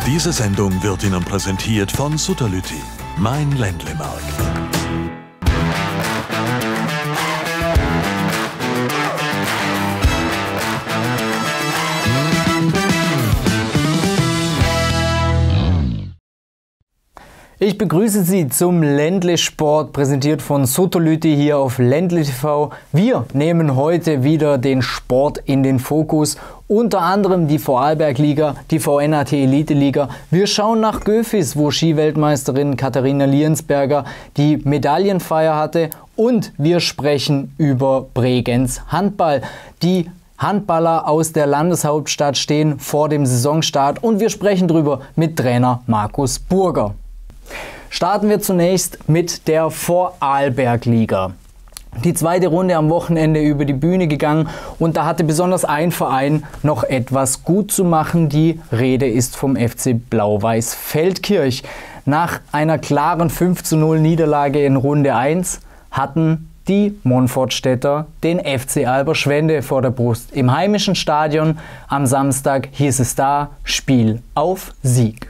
Diese Sendung wird Ihnen präsentiert von Sutterlütti, mein Ländlemark. Ich begrüße Sie zum Ländle Sport, präsentiert von Sutterlütti hier auf Ländle TV. Wir nehmen heute wieder den Sport in den Fokus, unter anderem die Vorarlberg-Liga, die VNAT Elite-Liga. Wir schauen nach Göfis, wo Skiweltmeisterin Katharina Liensberger die Medaillenfeier hatte, und wir sprechen über Bregenz Handball. Die Handballer aus der Landeshauptstadt stehen vor dem Saisonstart und wir sprechen darüber mit Trainer Markus Burger. Starten wir zunächst mit der Vorarlberg-Liga. Die zweite Runde am Wochenende über die Bühne gegangen und da hatte besonders ein Verein noch etwas gut zu machen. Die Rede ist vom FC Blau-Weiß Feldkirch. Nach einer klaren 5:0 Niederlage in Runde 1 hatten die Montfortstädter den FC Alberschwende vor der Brust. Im heimischen Stadion am Samstag hieß es da: Spiel auf Sieg.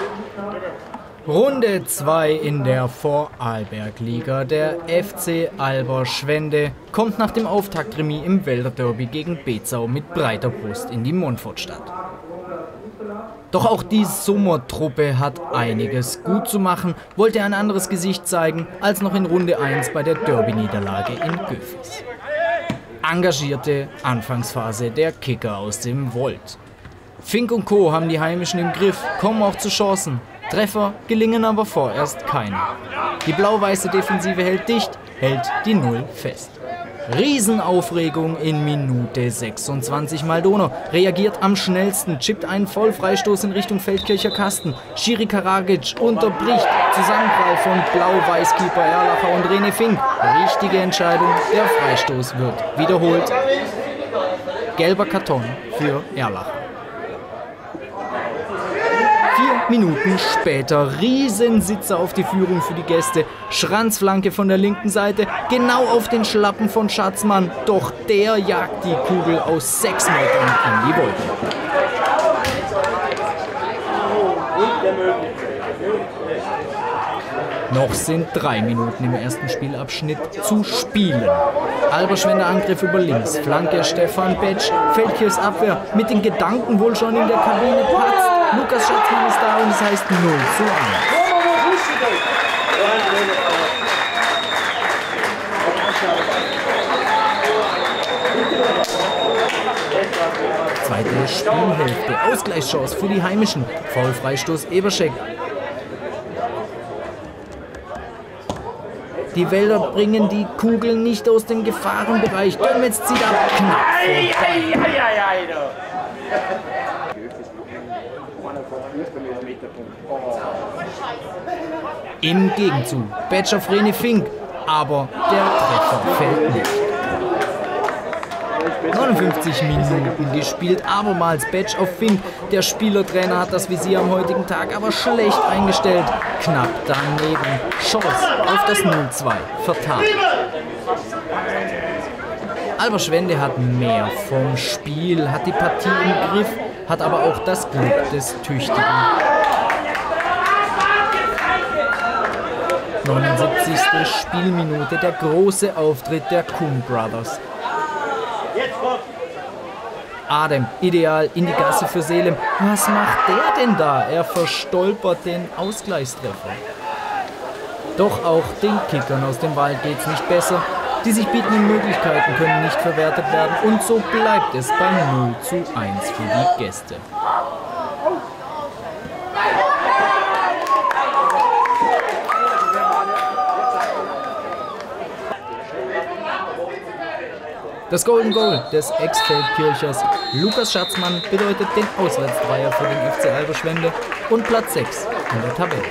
Runde 2 in der Vorarlberg-Liga. Der FC Alberschwende kommt nach dem Auftaktremis im Wälderderby gegen Bezau mit breiter Brust in die Montfortstadt. Doch auch die Sommertruppe hat einiges gut zu machen, wollte ein anderes Gesicht zeigen als noch in Runde 1 bei der Derby-Niederlage in Göfis. Engagierte Anfangsphase der Kicker aus dem Volt. Fink und Co. haben die Heimischen im Griff, kommen auch zu Chancen. Treffer gelingen aber vorerst keine. Die blau-weiße Defensive hält dicht, hält die Null fest. Riesenaufregung in Minute 26. Maldonor reagiert am schnellsten, chippt einen Vollfreistoß in Richtung Feldkircher Kasten. Schiri Karagic unterbricht. Zusammenprall von Blau-Weiß-Keeper Erlacher und René Fink. Richtige Entscheidung, der Freistoß wird wiederholt. Gelber Karton für Erlacher. 4 Minuten später Riesensitzer auf die Führung für die Gäste. Schranzflanke von der linken Seite, genau auf den Schlappen von Schatzmann. Doch der jagt die Kugel aus 6 Metern in die Wolken. Noch sind 3 Minuten im ersten Spielabschnitt zu spielen. Alberschwender Angriff über links, Flanke Stefan Betsch, Feldkirchs Abwehr mit den Gedanken wohl schon in der Kabine patzt. Lukas Schatzmann ist da und es heißt 0:1. Zweite Spielhälfte, Ausgleichschance für die Heimischen, Foulfreistoß Eberschek. Die Wälder bringen die Kugeln nicht aus dem Gefahrenbereich. Dömetz zieht ab, knapp vorbei. Im Gegenzug, Betsch auf René Fink, aber der Treffer fällt nicht. 59 Minuten gespielt, abermals Betsch auf Fink. Der Spielertrainer hat das Visier am heutigen Tag aber schlecht eingestellt. Knapp daneben, Chance auf das 0:2, vertan. Alberschwende hat mehr vom Spiel, hat die Partie im Griff, hat aber auch das Glück des Tüchtigen. 79. Spielminute, der große Auftritt der Kuhn Brothers. Adem, ideal in die Gasse für Selim. Was macht der denn da? Er verstolpert den Ausgleichstreffer. Doch auch den Kickern aus dem Wald geht's nicht besser. Die sich bietenden Möglichkeiten können nicht verwertet werden und so bleibt es bei 0:1 für die Gäste. Das Golden Goal des Ex-Feldkirchers Lukas Schatzmann bedeutet den Auswärtsdreier für den FC Alberschwende und Platz 6 in der Tabelle.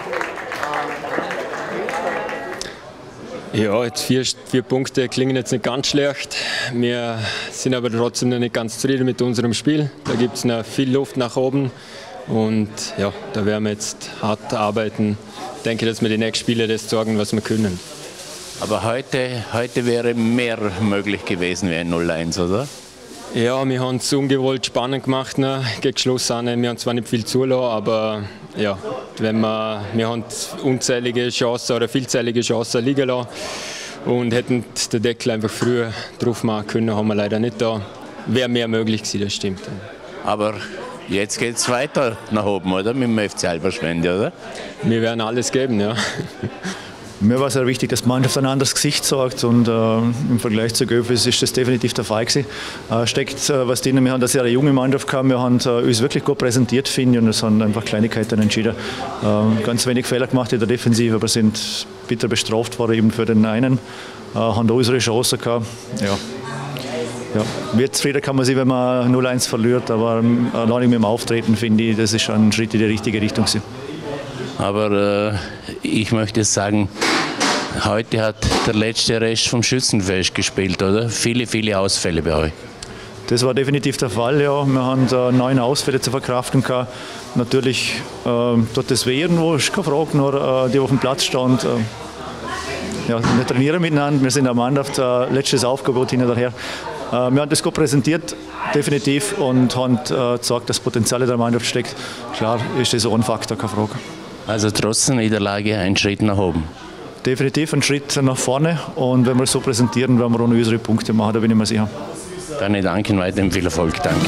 Ja, jetzt vier Punkte klingen jetzt nicht ganz schlecht. Wir sind aber trotzdem noch nicht ganz zufrieden mit unserem Spiel. Da gibt es noch viel Luft nach oben und ja, da werden wir jetzt hart arbeiten. Ich denke, dass wir die nächsten Spiele das sorgen, was wir können. Aber heute wäre mehr möglich gewesen wie ein 0:1, oder? Ja, wir haben es ungewollt spannend gemacht gegen Schluss. Wir haben zwar nicht viel zulassen, aber ja, wir haben unzählige Chancen oder vielzählige Chancen liegen lassen und hätten den Deckel einfach früher drauf machen können, haben wir leider nicht da. Wäre mehr möglich gewesen, das stimmt. Aber jetzt geht es weiter nach oben, oder? Mit dem FC Halberschwende, oder? Wir werden alles geben, ja. Mir war sehr wichtig, dass die Mannschaft ein anderes Gesicht sagt und im Vergleich zu Göfis ist das definitiv der Fall gewesen. Steckt was drin, wir haben eine sehr junge Mannschaft gehabt, wir haben uns wirklich gut präsentiert, finde ich, und es haben einfach Kleinigkeiten entschieden. Ganz wenig Fehler gemacht in der Defensive, aber sind bitter bestraft worden eben für den einen, haben da unsere Chance gehabt. Ja. Wie zufrieden kann man sein, wenn man 0-1 verliert, aber allein mit dem Auftreten finde ich, das ist schon ein Schritt in die richtige Richtung. Aber ich möchte sagen, heute hat der letzte Rest vom Schützenfest gespielt, oder? Viele Ausfälle bei euch. Das war definitiv der Fall, ja. Wir haben 9 Ausfälle zu verkraften gehabt. Natürlich tut das weh irgendwo, ist keine Frage, nur die auf dem Platz stand. Ja, wir trainieren miteinander, wir sind eine Mannschaft, letztes Aufgebot hinterher. Wir haben das gut präsentiert, definitiv, und haben gesagt, dass Potenzial in der Mannschaft steckt. Klar ist das auch ein Faktor, keine Frage. Also trotz der Niederlage ein Schritt nach oben. Definitiv ein Schritt nach vorne, und wenn wir es so präsentieren, werden wir auch noch unsere Punkte machen, da bin ich mir sicher. Dann danke, weiterhin viel Erfolg, danke.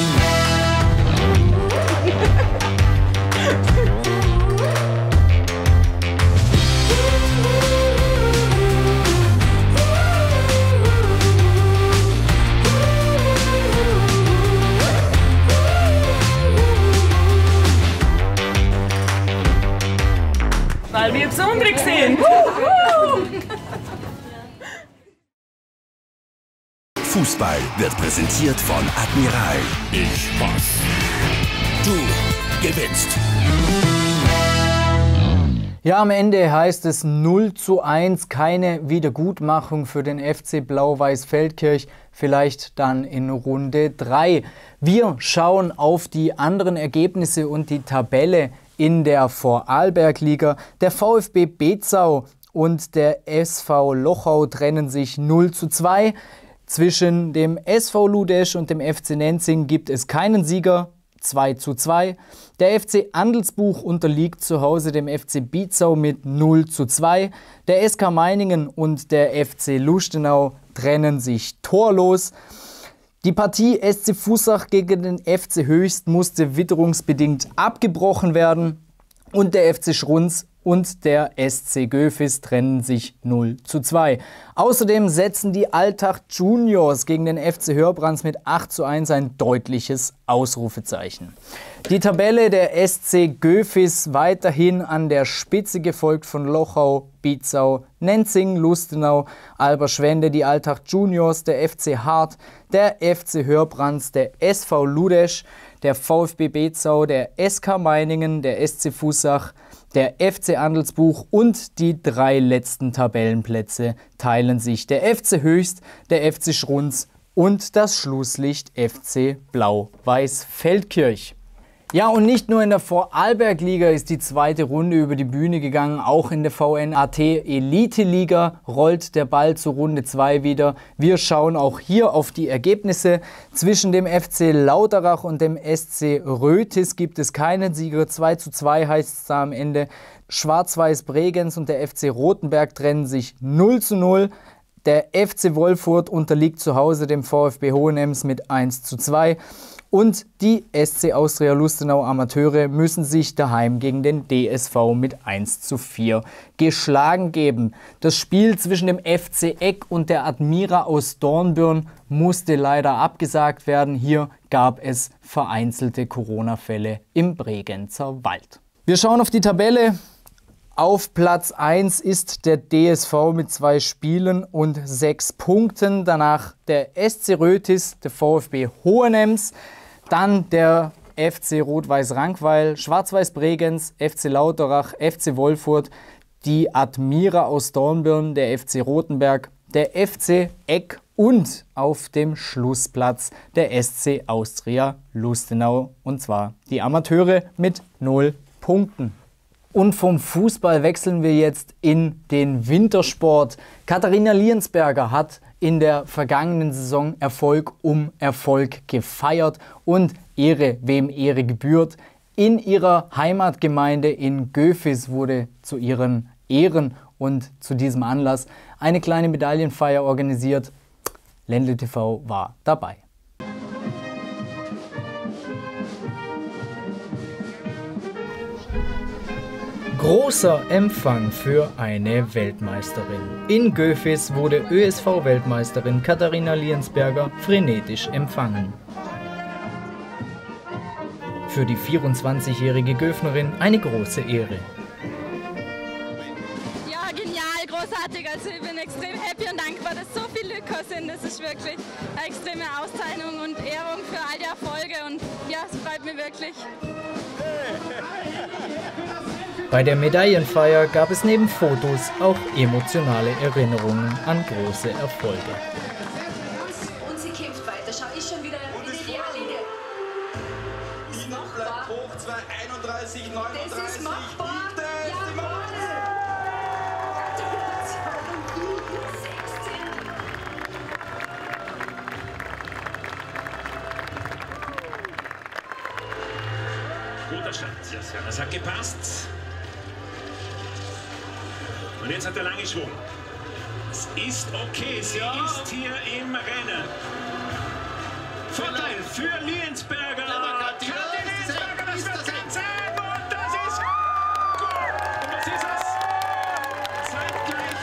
Weil wir besonders sind. Fußball wird präsentiert von Admiral. Ich pass. Du gewinnst. Ja, am Ende heißt es 0:1, keine Wiedergutmachung für den FC Blau-Weiß Feldkirch, vielleicht dann in Runde 3. Wir schauen auf die anderen Ergebnisse und die Tabelle in der Vorarlberg-Liga. Der VfB Bezau und der SV Lochau trennen sich 0:2. Zwischen dem SV Ludesch und dem FC Nenzing gibt es keinen Sieger, 2:2. Der FC Andelsbuch unterliegt zu Hause dem FC Bizau mit 0:2. Der SK Meiningen und der FC Lustenau trennen sich torlos. Die Partie SC Fussach gegen den FC Höchst musste witterungsbedingt abgebrochen werden und der FC Schrunz und der SC Göfis trennen sich 0:2. Außerdem setzen die Altach Juniors gegen den FC Hörbrands mit 8:1 ein deutliches Ausrufezeichen. Die Tabelle der SC Göfis weiterhin an der Spitze, gefolgt von Lochau, Bizau, Nenzing, Lustenau, Alberschwende, die Altach Juniors, der FC Hart, der FC Hörbrands, der SV Ludesch, der VfB Bezau, der SK Meiningen, der SC Fussach, der FC Andelsbuch und die 3 letzten Tabellenplätze teilen sich der FC Höchst, der FC Schrunz und das Schlusslicht FC Blau-Weiß Feldkirch. Ja, und nicht nur in der Vorarlberg-Liga ist die zweite Runde über die Bühne gegangen, auch in der VNAT Elite-Liga rollt der Ball zur Runde 2 wieder. Wir schauen auch hier auf die Ergebnisse. Zwischen dem FC Lauterach und dem SC Rötis gibt es keinen Sieger. 2:2 heißt es da am Ende. Schwarz-Weiß Bregenz und der FC Rothenberg trennen sich 0:0. Der FC Wolfurt unterliegt zu Hause dem VfB Hohenems mit 1:2. Und die SC Austria Lustenau Amateure müssen sich daheim gegen den DSV mit 1:4 geschlagen geben. Das Spiel zwischen dem FC Eck und der Admira aus Dornbirn musste leider abgesagt werden. Hier gab es vereinzelte Corona-Fälle im Bregenzer Wald. Wir schauen auf die Tabelle. Auf Platz 1 ist der DSV mit 2 Spielen und 6 Punkten. Danach der SC Rötis, der VfB Hohenems. Dann der FC Rot-Weiß Rankweil, Schwarz-Weiß Bregenz, FC Lauterach, FC Wolfurt, die Admira aus Dornbirn, der FC Rothenberg, der FC Eck und auf dem Schlussplatz der SC Austria Lustenau, und zwar die Amateure mit 0 Punkten. Und vom Fußball wechseln wir jetzt in den Wintersport. Katharina Liensberger hat in der vergangenen Saison Erfolg um Erfolg gefeiert und Ehre, wem Ehre gebührt. In ihrer Heimatgemeinde in Göfis wurde zu ihren Ehren und zu diesem Anlass eine kleine Medaillenfeier organisiert. Ländle TV war dabei. Großer Empfang für eine Weltmeisterin. In Göfis wurde ÖSV-Weltmeisterin Katharina Liensberger frenetisch empfangen. Für die 24-jährige Göfnerin eine große Ehre. Ja, genial, großartig. Also ich bin extrem happy und dankbar, dass so viele Lücker sind. Das ist wirklich eine extreme Auszeichnung und Ehrung für all die Erfolge und ja, es freut mich wirklich. Bei der Medaillenfeier gab es neben Fotos auch emotionale Erinnerungen an große Erfolge. Und sie kämpft weiter. Schau, ist schon wieder in die Ideallinie. Ist machbar. Hoch 2,31, 39. Das ist machbar. Guter Start, ja, sehr. Das hat gepasst. Und jetzt hat er lange Schwung. Es ist okay, sie ist hier im Rennen. Vorteil für Liensberger. Katharina Liensberger, das wird ganz sein und das ist gut. Und was ist es? Zeitgleich.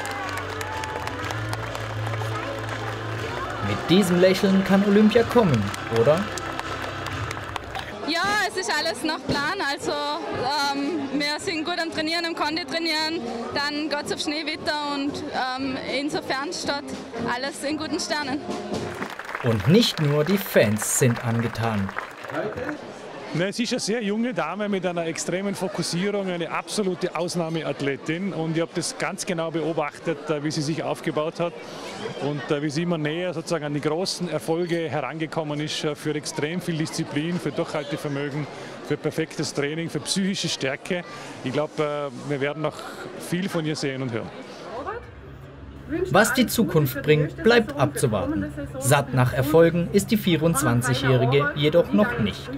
Mit diesem Lächeln kann Olympia kommen, oder? Ja, es ist alles nach Plan, also wir sind gut am Trainieren, am Kondi-Trainieren, dann geht es auf Schneewetter und insofern steht alles in guten Sternen. Und nicht nur die Fans sind angetan. Es ist eine sehr junge Dame mit einer extremen Fokussierung, eine absolute Ausnahmeathletin und ich habe das ganz genau beobachtet, wie sie sich aufgebaut hat und wie sie immer näher sozusagen an die großen Erfolge herangekommen ist für extrem viel Disziplin, für Durchhaltevermögen, für perfektes Training, für psychische Stärke. Ich glaube, wir werden noch viel von ihr sehen und hören. Was die Zukunft bringt, bleibt abzuwarten. Satt nach Erfolgen ist die 24-Jährige jedoch noch nicht.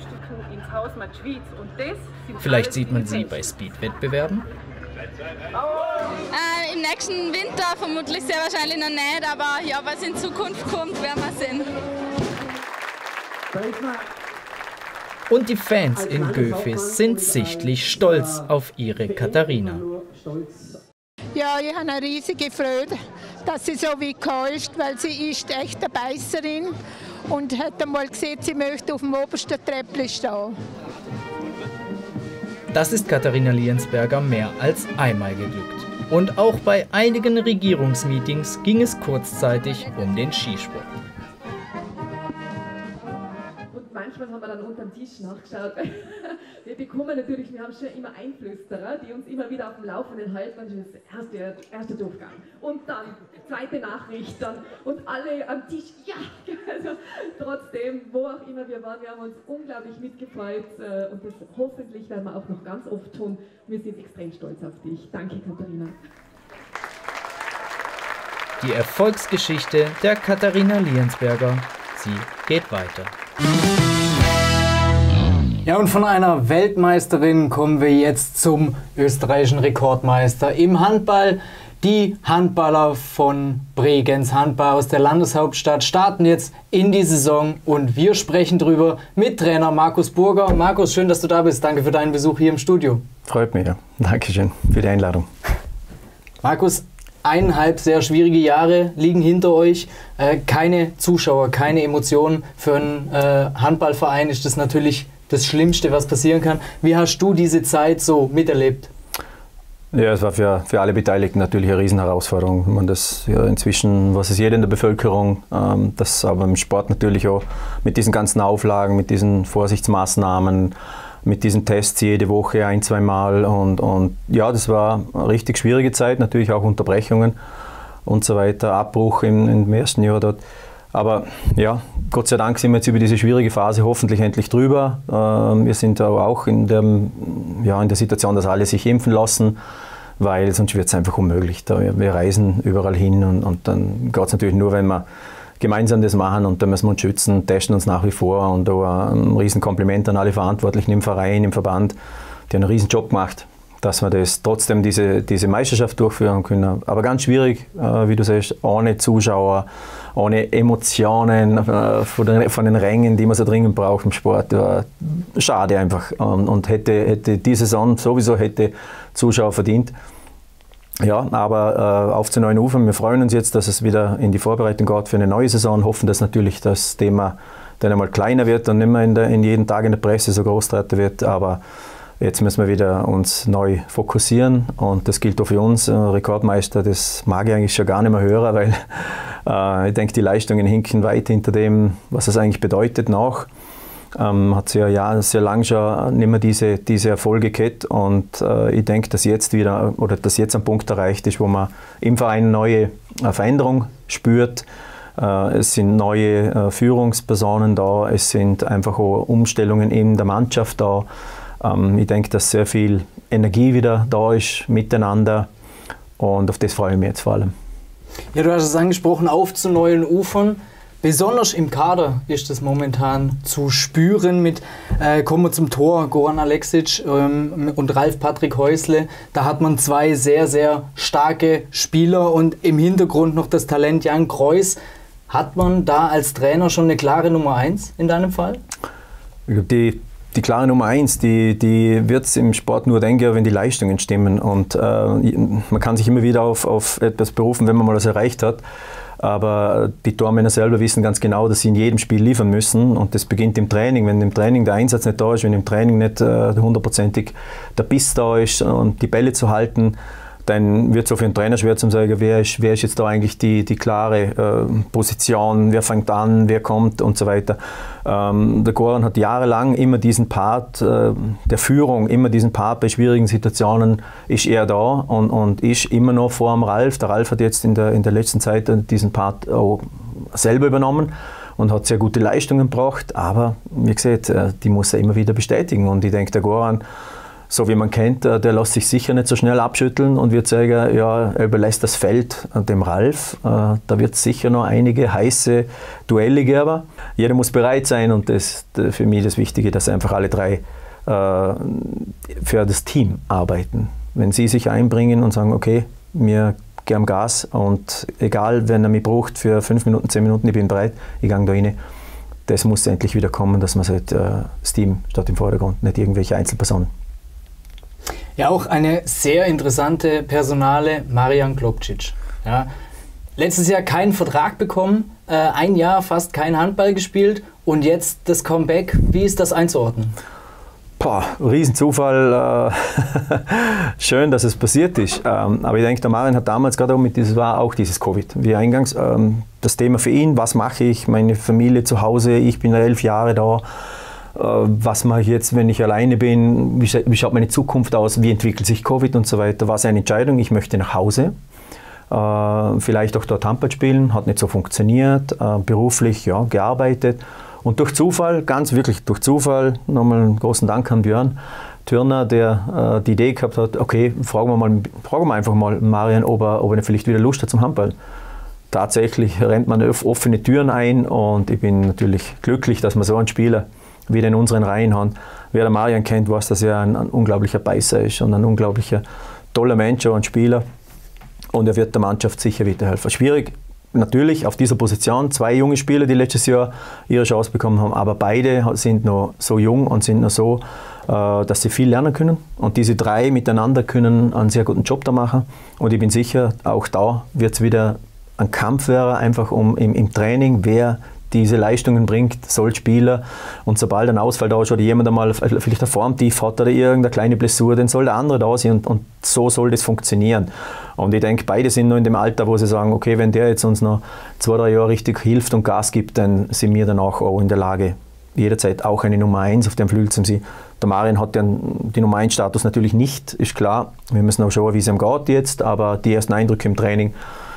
Vielleicht sieht man sie bei Speed-Wettbewerben. Im nächsten Winter vermutlich sehr wahrscheinlich noch nicht, aber ja, was in Zukunft kommt, werden wir sehen. Und die Fans in Göfis sind sichtlich stolz auf ihre Katharina. Ja, ich habe eine riesige Freude, dass sie so weit gekommen ist, weil sie ist echt eine Beisserin und hat einmal gesehen, sie möchte auf dem obersten Treppli stehen. Das ist Katharina Liensberger mehr als einmal geglückt. Und auch bei einigen Regierungsmeetings ging es kurzzeitig um den Skisport. Und manchmal haben wir dann unter dem Tisch nachgeschaut, weil wir bekommen natürlich, wir haben schon immer Einflüsterer, die uns immer wieder auf dem Laufenden halten. Und das ist der erste Durchgang. Und dann zweite Nachricht dann. Und alle am Tisch, ja! Also trotzdem, wo auch immer wir waren, wir haben uns unglaublich mitgefreut. Und das hoffentlich werden wir auch noch ganz oft tun. Wir sind extrem stolz auf dich. Danke, Katharina. Die Erfolgsgeschichte der Katharina Liensberger, sie geht weiter. Ja, und von einer Weltmeisterin kommen wir jetzt zum österreichischen Rekordmeister im Handball. Die Handballer von Bregenz Handball aus der Landeshauptstadt starten jetzt in die Saison und wir sprechen drüber mit Trainer Markus Burger. Markus, schön, dass du da bist. Danke für deinen Besuch hier im Studio. Freut mich, ja. Dankeschön für die Einladung. Markus, 1,5 sehr schwierige Jahre liegen hinter euch. Keine Zuschauer, keine Emotionen. Für einen Handballverein ist das natürlich das Schlimmste, was passieren kann. Wie hast du diese Zeit so miterlebt? Ja, es war für alle Beteiligten natürlich eine Riesenherausforderung. Man das ja inzwischen, was es jeder in der Bevölkerung, das aber im Sport natürlich auch mit diesen ganzen Auflagen, mit diesen Vorsichtsmaßnahmen, mit diesen Tests jede Woche 1-2 Mal und ja, das war eine richtig schwierige Zeit, natürlich auch Unterbrechungen und so weiter, Abbruch im ersten Jahr dort. Aber ja, Gott sei Dank sind wir jetzt über diese schwierige Phase hoffentlich endlich drüber. Wir sind aber auch in der Situation, dass alle sich impfen lassen, weil sonst wird es einfach unmöglich. Wir reisen überall hin und dann geht es natürlich nur, wenn wir gemeinsam das machen und da müssen wir uns schützen, testen uns nach wie vor und da ein riesen Kompliment an alle Verantwortlichen im Verein, im Verband, die haben einen riesen Job gemacht, dass wir das trotzdem diese Meisterschaft durchführen können. Aber ganz schwierig, wie du sagst, ohne Zuschauer, ohne Emotionen von den Rängen, die man so dringend braucht im Sport. Schade einfach und hätte die Saison sowieso Zuschauer verdient. Ja, aber auf zu neuen Ufern. Wir freuen uns jetzt, dass es wieder in die Vorbereitung geht für eine neue Saison. Hoffen, dass natürlich das Thema dann einmal kleiner wird und nicht mehr in jeden Tag in der Presse so groß treten wird. Aber jetzt müssen wir wieder uns neu fokussieren und das gilt auch für uns. Rekordmeister, das mag ich eigentlich schon gar nicht mehr hören, weil ich denke, die Leistungen hinken weit hinter dem, was es eigentlich bedeutet nach. Hat sehr lange schon nicht mehr diese Erfolge gehabt und ich denke, dass jetzt ein Punkt erreicht ist, wo man im Verein eine neue Veränderung spürt. Es sind neue Führungspersonen da, es sind einfach auch Umstellungen in der Mannschaft da. Ich denke, dass sehr viel Energie wieder da ist miteinander und auf das freue ich mich jetzt vor allem. Ja, du hast es angesprochen, auf zu neuen Ufern. Besonders im Kader ist das momentan zu spüren. Kommen wir zum Tor, Goran Aleksic und Ralf-Patrick Häusle. Da hat man zwei sehr, sehr starke Spieler und im Hintergrund noch das Talent Jan Kreus. Hat man da als Trainer schon eine klare Nummer 1 in deinem Fall? Ich glaube, die klare Nummer 1, die wird es im Sport nur denken, wenn die Leistungen stimmen. Und man kann sich immer wieder auf etwas berufen, wenn man mal was erreicht hat. Aber die Tormänner selber wissen ganz genau, dass sie in jedem Spiel liefern müssen und das beginnt im Training. Wenn im Training der Einsatz nicht da ist, wenn im Training nicht hundertprozentig der Biss da ist und die Bälle zu halten, dann wird es auch für einen Trainer schwer zu sagen, wer ist jetzt da eigentlich die klare Position, wer fängt an, wer kommt und so weiter. Der Goran hat jahrelang immer diesen Part der Führung, immer diesen Part bei schwierigen Situationen ist er da und ist immer noch vor dem Ralf. Der Ralf hat jetzt in der letzten Zeit diesen Part auch selber übernommen und hat sehr gute Leistungen gebracht, aber wie gesagt, die muss er immer wieder bestätigen und ich denke, der Goran, so wie man kennt, der lässt sich sicher nicht so schnell abschütteln und wird sagen, ja, er überlässt das Feld dem Ralf. Da wird es sicher noch einige heiße Duelle geben. Jeder muss bereit sein und das ist für mich das Wichtige, dass einfach alle drei für das Team arbeiten. Wenn sie sich einbringen und sagen, okay, wir geben Gas und egal, wenn er mich braucht für 5 Minuten, 10 Minuten, ich bin bereit, ich gehe da rein. Das muss endlich wieder kommen, dass man sagt, das Team steht im Vordergrund, nicht irgendwelche Einzelpersonen. Ja, auch eine sehr interessante Personale, Marian Klopčić. Ja, letztes Jahr keinen Vertrag bekommen, ein Jahr fast kein Handball gespielt und jetzt das Comeback. Wie ist das einzuordnen? Riesenzufall. Schön, dass es passiert ist. Aber ich denke, der Marian hat damals gerade auch dieses Covid, wie eingangs, das Thema für ihn, was mache ich, meine Familie zu Hause, ich bin 11 Jahre da. Was mache ich jetzt, wenn ich alleine bin, wie schaut meine Zukunft aus, wie entwickelt sich Covid und so weiter. War seine Entscheidung, ich möchte nach Hause, vielleicht auch dort Handball spielen, hat nicht so funktioniert, beruflich ja, gearbeitet und durch Zufall, ganz wirklich durch Zufall, nochmal einen großen Dank an Björn Thürner, der die Idee gehabt hat, okay, fragen wir einfach mal Marian, ob er vielleicht wieder Lust hat zum Handball. Tatsächlich rennt man offene Türen ein und ich bin natürlich glücklich, dass man so einen Spieler wieder in unseren Reihen haben. Wer der Marian kennt, weiß, dass er ein unglaublicher Beißer ist und ein unglaublicher toller Mensch und Spieler. Und er wird der Mannschaft sicher weiterhelfen. Schwierig, natürlich, auf dieser Position 2 junge Spieler, die letztes Jahr ihre Chance bekommen haben, aber beide sind noch so jung und sind noch so, dass sie viel lernen können. Und diese 3 miteinander können einen sehr guten Job da machen. Und ich bin sicher, auch da wird es wieder ein Kampf werden, einfach im Training, wer diese Leistungen bringt, soll Spieler und sobald ein Ausfall da ist oder jemand einmal vielleicht ein Formtief hat oder irgendeine kleine Blessur, dann soll der andere da sein und so soll das funktionieren. Und ich denke, beide sind noch in dem Alter, wo sie sagen, okay, wenn der jetzt uns noch 2-3 Jahre richtig hilft und Gas gibt, dann sind wir danach auch in der Lage, jederzeit auch eine Nummer 1 auf dem Flügel zu sein. Der Marian hat ja die Nummer 1 Status natürlich nicht, ist klar. Wir müssen auch schauen, wie es ihm geht jetzt, aber die ersten Eindrücke im Training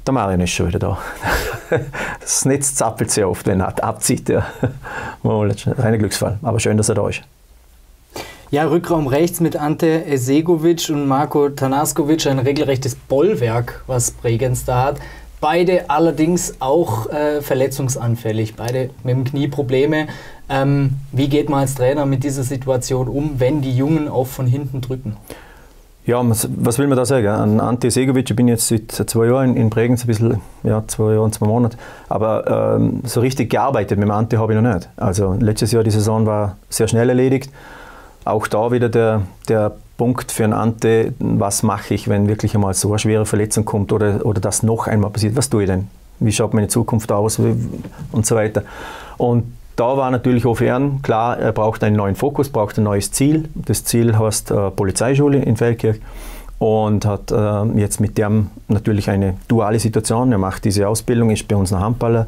Der Marian ist schon wieder da. Das Netz zappelt sehr oft, wenn er abzieht. Ja. Ein Glücksfall, aber schön, dass er da ist. Ja, Rückraum rechts mit Ante Esegovic und Marko Tanaskovic, ein regelrechtes Bollwerk, was Bregenz da hat. Beide allerdings auch verletzungsanfällig, beide mit dem Knie Probleme. Wie geht man als Trainer mit dieser Situation um, wenn die Jungen auch von hinten drücken? Ja, was will man da sagen? An Ante Esegovic, ich bin jetzt seit 2 Jahren in Bregenz, ein bisschen, ja, 2 Jahre und 2 Monate, aber so richtig gearbeitet mit dem Ante habe ich noch nicht. Also letztes Jahr, die Saison war sehr schnell erledigt. Auch da wieder der Punkt für einen Ante, was mache ich, wenn wirklich einmal so eine schwere Verletzung kommt oder das noch einmal passiert, was tue ich denn? Wie schaut meine Zukunft aus und so weiter. Und da war natürlich auch für ihn klar, er braucht einen neuen Fokus, braucht ein neues Ziel. Das Ziel heißt Polizeischule in Feldkirch und hat jetzt mit dem natürlich eine duale Situation. Er macht diese Ausbildung, ist bei uns ein Handballer.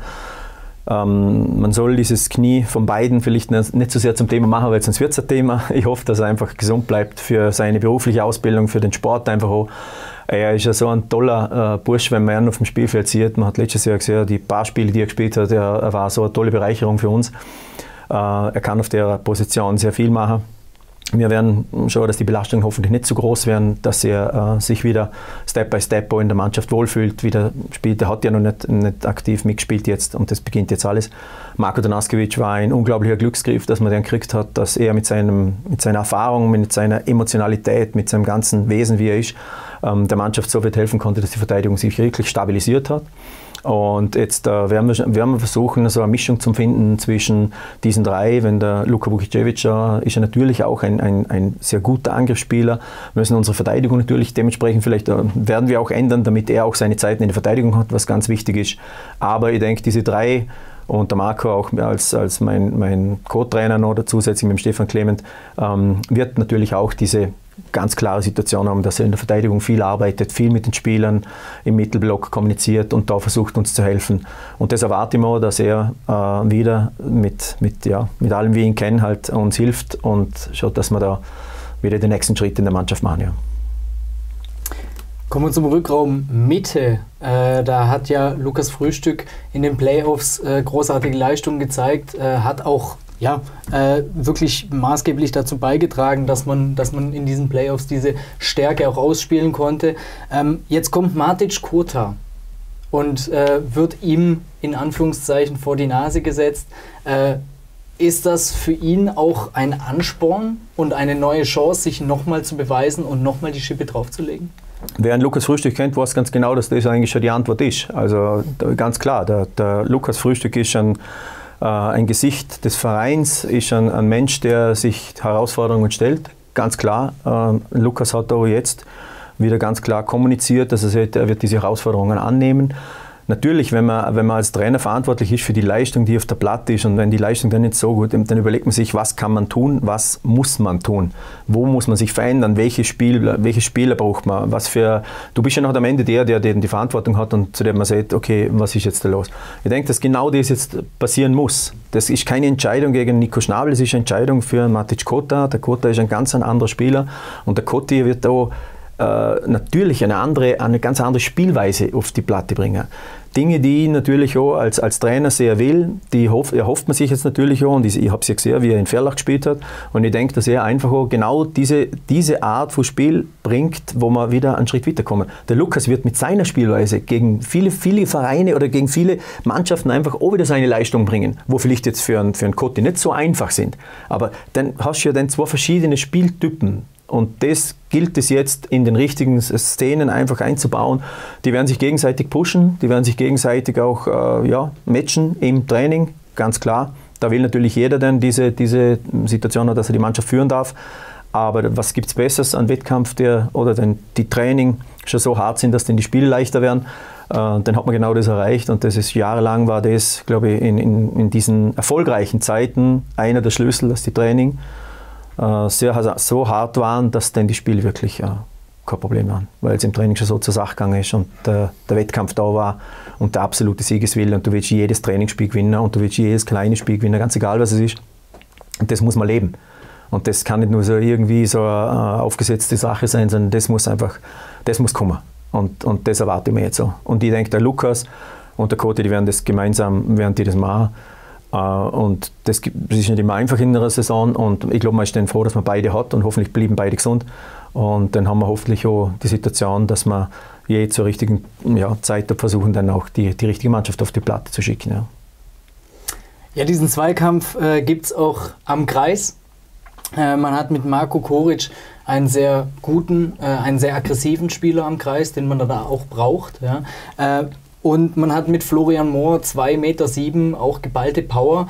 Man soll dieses Knie von beiden vielleicht nicht so sehr zum Thema machen, weil sonst wird es ein Thema. Ich hoffe, dass er einfach gesund bleibt für seine berufliche Ausbildung, für den Sport einfach auch. Er ist ja so ein toller Bursch, wenn man ihn auf dem Spielfeld sieht. Man hat letztes Jahr gesehen, die paar Spiele, die er gespielt hat, er war so eine tolle Bereicherung für uns. Er kann auf der Position sehr viel machen. Wir werden schauen, dass die Belastungen hoffentlich nicht so groß werden, dass er sich wieder Step by Step in der Mannschaft wohlfühlt, wieder spielt. Er hat ja noch nicht aktiv mitgespielt jetzt und das beginnt jetzt alles. Marko Tanaskovic war ein unglaublicher Glücksgriff, dass man den gekriegt hat, dass er mit seiner Erfahrung, mit seiner Emotionalität, mit seinem ganzen Wesen, wie er ist, der Mannschaft so weit helfen konnte, dass die Verteidigung sich wirklich stabilisiert hat. Und jetzt werden wir versuchen, so eine Mischung zu finden zwischen diesen 3. Wenn der Luka Vukicevic ist ja natürlich auch ein sehr guter Angriffsspieler. Wir müssen unsere Verteidigung natürlich dementsprechend vielleicht werden wir auch ändern, damit er auch seine Zeiten in der Verteidigung hat, was ganz wichtig ist. Aber ich denke, diese 3 und der Marco auch als mein Co-Trainer noch zusätzlich mit dem Stefan Clement wird natürlich auch diese ganz klare Situation haben, dass er in der Verteidigung viel arbeitet, viel mit den Spielern im Mittelblock kommuniziert und da versucht uns zu helfen. Und das erwarte ich mir, dass er wieder mit allem, wie ich ihn kenne, halt uns hilft und schaut, dass wir da wieder den nächsten Schritt in der Mannschaft machen. Ja. Kommen wir zum Rückraum Mitte. Da hat ja Lukas Frühstück in den Playoffs großartige Leistungen gezeigt, hat auch wirklich maßgeblich dazu beigetragen, dass man in diesen Playoffs diese Stärke auch ausspielen konnte. Jetzt kommt Matic Kota und wird ihm in Anführungszeichen vor die Nase gesetzt. Ist das für ihn auch ein Ansporn und eine neue Chance, sich nochmal zu beweisen und nochmal die Schippe draufzulegen? Wer einen Lukas Frühstück kennt, weiß ganz genau, dass das eigentlich schon die Antwort ist. Also ganz klar, der Lukas Frühstück ist ein Gesicht des Vereins, ist ein Mensch, der sich Herausforderungen stellt, ganz klar. Lukas hat auch jetzt wieder ganz klar kommuniziert, dass er wird diese Herausforderungen annehmen. Natürlich, wenn man als Trainer verantwortlich ist für die Leistung, die auf der Platte ist und wenn die Leistung dann nicht so gut ist, dann überlegt man sich, was kann man tun, was muss man tun, wo muss man sich verändern, welche Spieler braucht man, du bist ja noch am Ende der die Verantwortung hat und zu dem man sagt, okay, was ist jetzt da los? Ich denke, dass genau das jetzt passieren muss. Das ist keine Entscheidung gegen Nico Schnabel, es ist eine Entscheidung für Matic Kota. Der Kota ist ein ganz anderer Spieler und der Koti wird auch natürlich eine ganz andere Spielweise auf die Platte bringen. Dinge, die ich natürlich auch als Trainer sehr will, die erhofft man sich jetzt natürlich auch und ich habe es ja gesehen, wie er in Verlach gespielt hat und ich denke, dass er einfach auch genau diese Art von Spiel bringt, wo wir wieder einen Schritt weiterkommen. Der Lukas wird mit seiner Spielweise gegen viele Vereine oder gegen viele Mannschaften einfach auch wieder seine Leistung bringen, wo vielleicht jetzt für einen Koti nicht so einfach sind. Aber dann hast du ja dann 2 verschiedene Spieltypen. Und das gilt es jetzt in den richtigen Szenen einfach einzubauen. Die werden sich gegenseitig pushen, die werden sich gegenseitig auch matchen im Training, ganz klar. Da will natürlich jeder dann diese Situation, dass er die Mannschaft führen darf. Aber was gibt es Besseres an Wettkampf, die Training schon so hart sind, dass dann die Spiele leichter werden? Dann hat man genau das erreicht und das ist jahrelang war das, glaube ich, in diesen erfolgreichen Zeiten einer der Schlüssel, dass die Training so hart waren, dass dann die Spiele wirklich kein Problem waren, weil es im Training schon so zur Sache gegangen ist und der Wettkampf da war und der absolute Siegeswille und du willst jedes Trainingsspiel gewinnen und du willst jedes kleine Spiel gewinnen, ganz egal was es ist. Und das muss man leben. Und das kann nicht nur so irgendwie so eine aufgesetzte Sache sein, sondern das muss kommen. Und das erwarte ich mir jetzt so. Und ich denke, der Lukas und der Koti, die werden das gemeinsam machen. Und das ist nicht immer einfach in einer Saison. Und ich glaube, man ist dann froh, dass man beide hat und hoffentlich bleiben beide gesund. Und dann haben wir hoffentlich auch die Situation, dass wir zur richtigen Zeit versuchen, dann auch die richtige Mannschaft auf die Platte zu schicken. Ja. Ja, diesen Zweikampf gibt es auch am Kreis. Man hat mit Marko Koric einen sehr guten, einen sehr aggressiven Spieler am Kreis, den man da auch braucht. Ja. Und man hat mit Florian Mohr 2,7 Meter, auch geballte Power.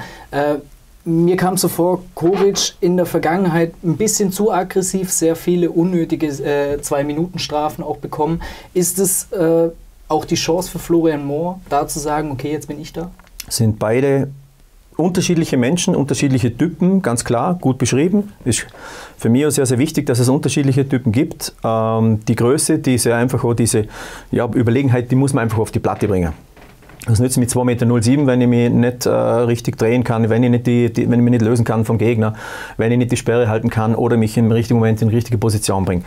Mir kam so vor, Koric in der Vergangenheit ein bisschen zu aggressiv, sehr viele unnötige 2-Minuten-Strafen auch bekommen. Ist es auch die Chance für Florian Mohr, da zu sagen, okay, jetzt bin ich da? Sind beide unterschiedliche Menschen, unterschiedliche Typen, ganz klar, gut beschrieben. Ist für mich auch sehr, sehr wichtig, dass es unterschiedliche Typen gibt. Die Größe, diese einfach auch diese Überlegenheit, die muss man einfach auf die Platte bringen. Das nützt mit 2,07 Meter, wenn ich mich nicht richtig drehen kann, wenn ich mich nicht lösen kann vom Gegner, wenn ich nicht die Sperre halten kann oder mich im richtigen Moment in die richtige Position bringe.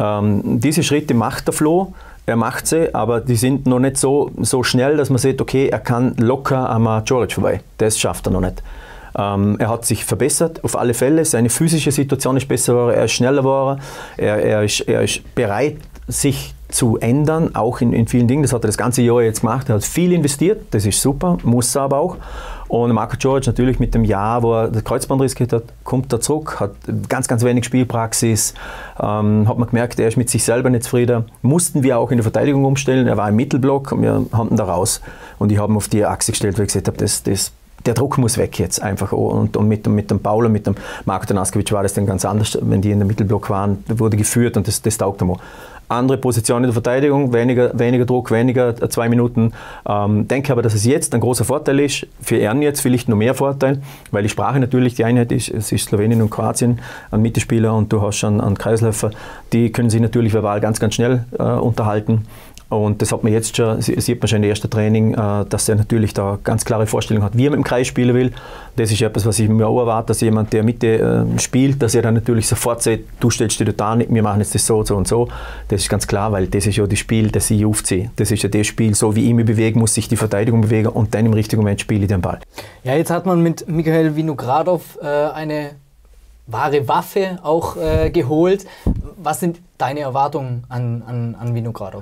Diese Schritte macht der Flo, er macht sie, aber die sind noch nicht so schnell, dass man sieht, okay, er kann locker am Djoric vorbei. Das schafft er noch nicht. Er hat sich verbessert, auf alle Fälle. Seine physische Situation ist besser geworden, er ist schneller geworden, er ist bereit, sich zu ändern, auch in vielen Dingen. Das hat er das ganze Jahr jetzt gemacht. Er hat viel investiert, das ist super, muss er aber auch. Und Marko Djoric natürlich mit dem Jahr, wo er das Kreuzbandriss gehabt hat, kommt er zurück, hat ganz, ganz wenig Spielpraxis, hat man gemerkt, er ist mit sich selber nicht zufrieden. Mussten wir auch in der Verteidigung umstellen, er war im Mittelblock und wir haben ihn da raus. Und ich habe ihn auf die Achse gestellt, weil ich gesagt habe, der Druck muss weg jetzt einfach. Und mit dem Paul und mit dem Marko Tanaskovic war das dann ganz anders, wenn die in der Mittelblock waren, wurde geführt und das taugt ihm auch. Andere Position in der Verteidigung, weniger Druck, weniger 2 Minuten. Denke aber, dass es jetzt ein großer Vorteil ist, für ihn jetzt vielleicht noch mehr Vorteil, weil die Sprache natürlich die Einheit ist, es ist Slowenien und Kroatien, ein Mittelspieler und du hast einen Kreisläufer, die können sich natürlich verbal ganz, ganz schnell unterhalten. Und das hat man jetzt schon, sieht man schon im ersten Training, dass er natürlich da ganz klare Vorstellungen hat, wie er mit dem Kreis spielen will. Das ist etwas, was ich mir auch erwarte, dass jemand, der Mitte spielt, dass er dann natürlich sofort sagt, du stellst dich da nicht, wir machen jetzt das so und so. Das ist ganz klar, weil das ist ja das Spiel, das ich aufziehe. Das ist ja das Spiel, so wie ich mich bewege, muss sich die Verteidigung bewegen und dann im richtigen Moment spiele ich den Ball. Ja, jetzt hat man mit Michail Vinogradov eine wahre Waffe auch geholt. Was sind deine Erwartungen an Vinogradov?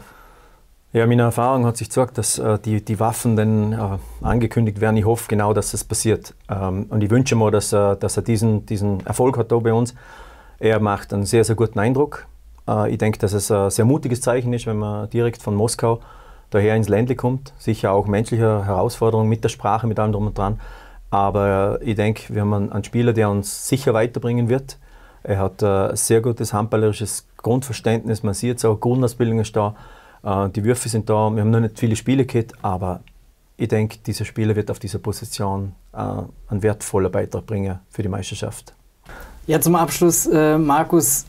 Ja, meine Erfahrung hat sich gezeigt, dass die Waffen dann angekündigt werden. Ich hoffe genau, dass das passiert. Und ich wünsche mir, dass er diesen Erfolg hat da bei uns. Er macht einen sehr, sehr guten Eindruck. Ich denke, dass es ein sehr mutiges Zeichen ist, wenn man direkt von Moskau daher ins Ländle kommt. Sicher auch menschliche Herausforderungen mit der Sprache, mit allem drum und dran. Aber ich denke, wir haben einen Spieler, der uns sicher weiterbringen wird. Er hat ein sehr gutes handballerisches Grundverständnis. Man sieht es auch, Grundausbildung ist da. Die Würfe sind da, wir haben noch nicht viele Spiele gehabt, aber ich denke, dieser Spieler wird auf dieser Position einen wertvollen Beitrag bringen für die Meisterschaft. Ja, zum Abschluss, Markus,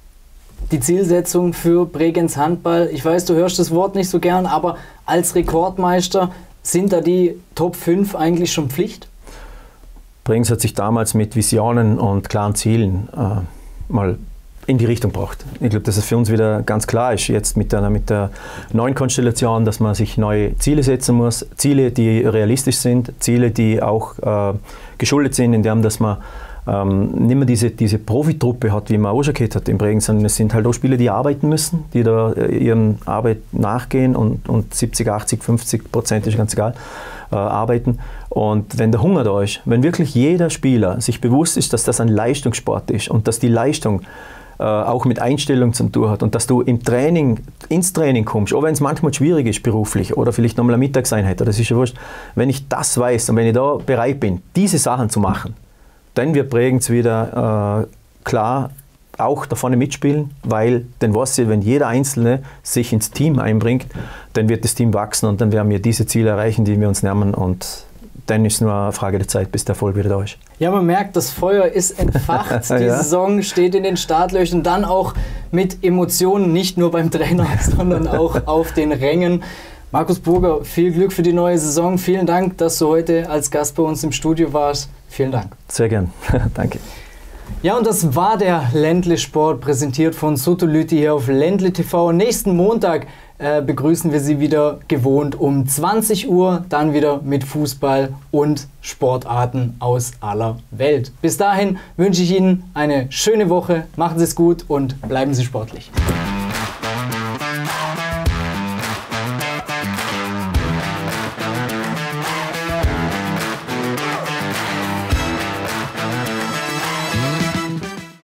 die Zielsetzung für Bregenz Handball. Ich weiß, du hörst das Wort nicht so gern, aber als Rekordmeister sind da die Top 5 eigentlich schon Pflicht? Bregenz hat sich damals mit Visionen und klaren Zielen mal in die Richtung braucht. Ich glaube, dass es für uns wieder ganz klar ist, jetzt mit der neuen Konstellation, dass man sich neue Ziele setzen muss, Ziele, die realistisch sind, Ziele, die auch geschuldet sind, indem dass man nicht mehr diese Profitruppe hat, wie man auch schon gehabt hat in Bregenz, sondern es sind halt auch Spieler, die arbeiten müssen, die da ihren Arbeit nachgehen und 70, 80, 50% ist ganz egal, arbeiten. Und wenn der Hunger da ist, wenn wirklich jeder Spieler sich bewusst ist, dass das ein Leistungssport ist und dass die Leistung auch mit Einstellung zu tun hat und dass du ins Training kommst, auch wenn es manchmal schwierig ist beruflich oder vielleicht nochmal eine Mittagseinheit, das ist ja wurscht. Wenn ich das weiß und wenn ich da bereit bin, diese Sachen zu machen, dann wird Bregenz wieder klar auch da vorne mitspielen, weil dann weiß ich, wenn jeder Einzelne sich ins Team einbringt, dann wird das Team wachsen und dann werden wir diese Ziele erreichen, die wir uns nehmen und dann ist es nur eine Frage der Zeit, bis der Erfolg wieder da ist. Ja, man merkt, das Feuer ist entfacht. Die Ja. Saison steht in den Startlöchern, dann auch mit Emotionen, nicht nur beim Trainer, sondern auch auf den Rängen. Markus Burger, viel Glück für die neue Saison. Vielen Dank, dass du heute als Gast bei uns im Studio warst. Vielen Dank. Sehr gern. Danke. Ja, und das war der Ländle Sport, präsentiert von Sotolyti hier auf Ländle TV. Nächsten Montag begrüßen wir Sie wieder gewohnt um 20 Uhr, dann wieder mit Fußball und Sportarten aus aller Welt. Bis dahin wünsche ich Ihnen eine schöne Woche, machen Sie es gut und bleiben Sie sportlich.